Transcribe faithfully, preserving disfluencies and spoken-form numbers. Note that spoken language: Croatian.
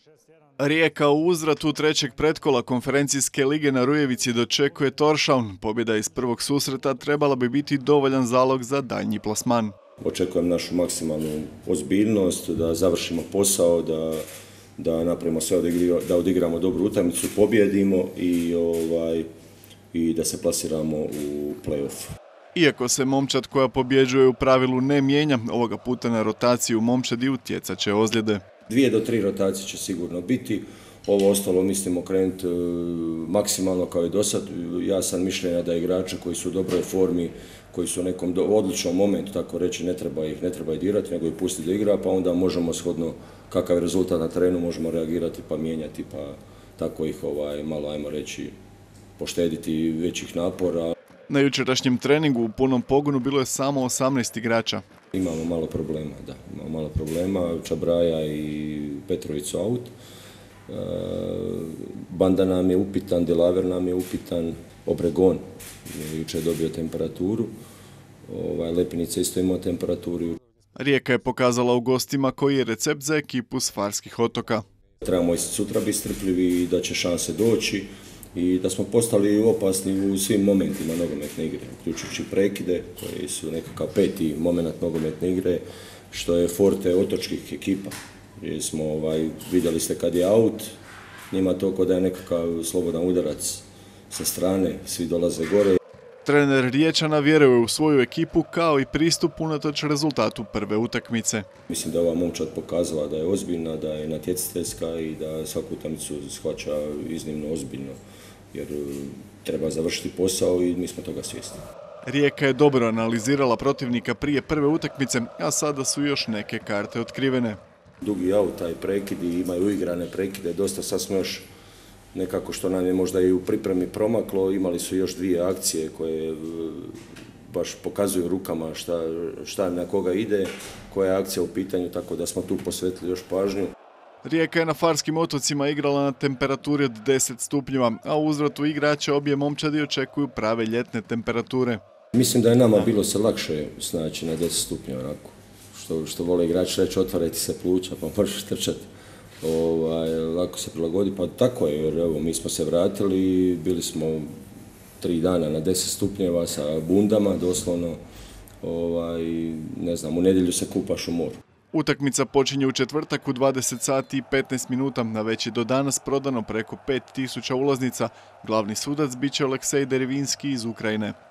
Rijeka u uzvratu trećeg pretkola konferencijske lige na Rujevici dočekuje Toršaun. Pobjeda iz prvog susreta trebala bi biti dovoljan zalog za daljnji plasman. Očekujem našu maksimalnu ozbiljnost, da završimo posao, da, da napravimo sve, da odigramo dobru utakmicu, pobjedimo i, ovaj, i da se plasiramo u play-off. Iako se momčad koja pobjeđuje u pravilu ne mijenja, ovoga puta na rotaciju momčadi utjecat će ozljede. Dvije do tri rotacije će sigurno biti. Ovo ostalo mislimo okrenuti maksimalno kao i do sad. Ja sam mišljenja da igrači koji su u dobroj formi, koji su u nekom odličnom momentu, tako reći, ne treba ih, ne treba ih dirati, nego ih pustiti da igra, pa onda možemo shodno kakav je rezultat na terenu, možemo reagirati pa mijenjati, pa tako ih ovaj, malo, ajmo reći, poštediti većih napora. Na jučerašnjem treningu u punom pogonu bilo je samo osamnaest igrača. Imamo malo problema, da, imamo malo problema. Čabraja i Petrović su out. E, Banda nam je upitan, Delaver nam je upitan, Obregon je jučer dobio temperaturu, ovaj, Lepinica isto imao temperaturu. Rijeka je pokazala u gostima koji je recept za ekipu s Farskih otoka. Trebamo i sutra biti strpljivi i da će šanse doći i da smo postali opasni u svim momentima nogometne igre, uključujući prekide koji su nekakav peti moment nogometne igre, što je forte otočkih ekipa. Jer smo, ovaj, vidjeli ste kad je out, njima to kod da je nekakav slobodan udarac sa strane, svi dolaze gore. Trener Riječana vjeruje u svoju ekipu kao i pristup unatoč rezultatu prve utakmice. Mislim da je ova momčad pokazala da je ozbiljna, da je natjecateljska i da svaku utakmicu shvaća iznimno ozbiljno, jer treba završiti posao i mi smo toga svjesni. Rijeka je dobro analizirala protivnika prije prve utakmice, a sada su još neke karte otkrivene. Dugi aut, taj prekid i imaju uigrane prekide, dosta sad smo još nekako što nam je možda i u pripremi promaklo, imali su još dvije akcije koje baš pokazuju rukama šta, šta na koga ide, koja je akcija u pitanju, tako da smo tu posvetili još pažnju. Rijeka je na Farskim otocima igrala na temperaturi od deset stupnjeva, a u uzvratu igrača obje momčadi očekuju prave ljetne temperature. Mislim da je nama bilo se lakše snaći na deset stupnjeva, onako. Što, što vole igrači reći, otvarajte se pluća, pa možeš trčati. Ovaj, lako se prilagodi, pa tako je, jer evo, mi smo se vratili, bili smo tri dana na deset stupnjeva sa bundama, doslovno, ovaj, ne znam, u nedjelju se kupaš u moru. Utakmica počinje u četvrtak u dvadeset sati i petnaest minuta, na već je do danas prodano preko pet tisuća ulaznica. Glavni sudac bit će Aleksej Derevinski iz Ukrajine.